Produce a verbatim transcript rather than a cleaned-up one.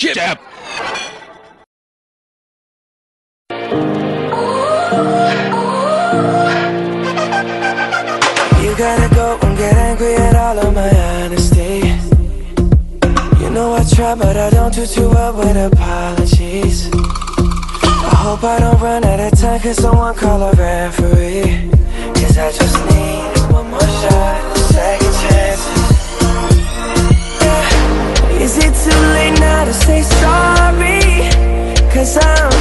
Chip. You gotta go and get angry at all of my honesty. You know I try, but I don't do too well with apologies. I hope I don't run out of time, cause someone call a referee. Cause I just need one more shot, second chances. Yeah. Is it too late now to say sorry? Cause I'm